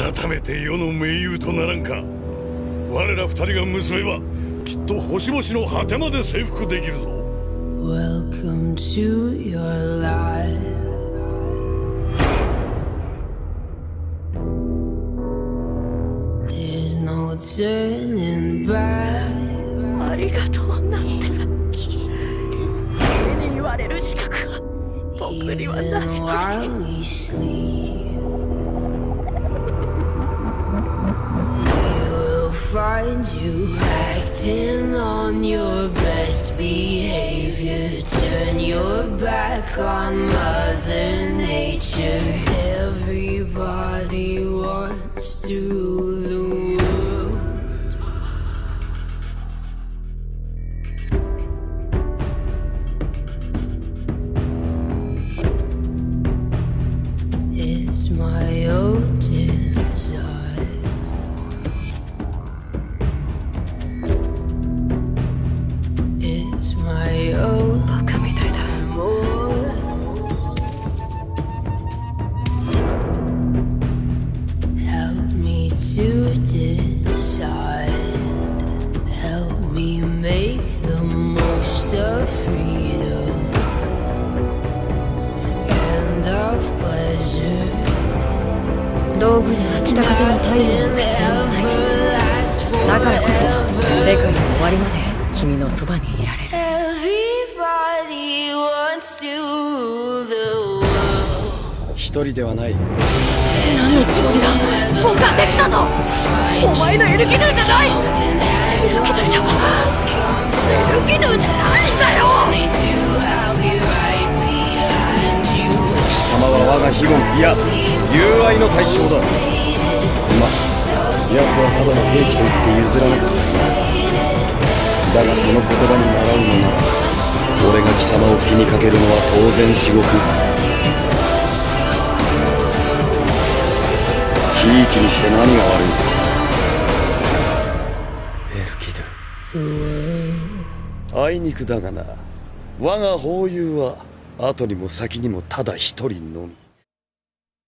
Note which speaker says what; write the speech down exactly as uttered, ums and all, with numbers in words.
Speaker 1: 改めて世の盟友とならんか。我ら二人が結べばきっと星々の果てまで征服できるぞ。
Speaker 2: Welcome to your life. There's no turning back.
Speaker 3: ありがとうなんて君に言われる資格は僕にはない。
Speaker 2: Even while we sleep, find you acting on your best behavior. Turn your back on Mother Nature. Everybody wants to rule the world. It's my own desire. My own
Speaker 3: バカみたいだ。
Speaker 2: Help me to decide. Help me make the most of freedom and of pleasure.
Speaker 3: 道具には北風の太陽の必要はない。だからこそ世界の終わりまで君のそばにいられる。
Speaker 2: Everybody wants to rule the world.
Speaker 4: 一人ではない。
Speaker 3: 何のつもりだ。僕はできたぞ。お前のエルキドゥじゃない。エルキドゥじゃエルキドゥじゃないんだよ。
Speaker 4: 貴様は我が非言、いや友愛の対象だ。まあ奴はただの兵器と言って譲らなかった。だがその言葉に倣うのなら俺が貴様を気にかけるのは当然至極。ひいきにして何が悪い。エルキドゥ、あいにくだがな、我が法友は後にも先にもただ一人のみ。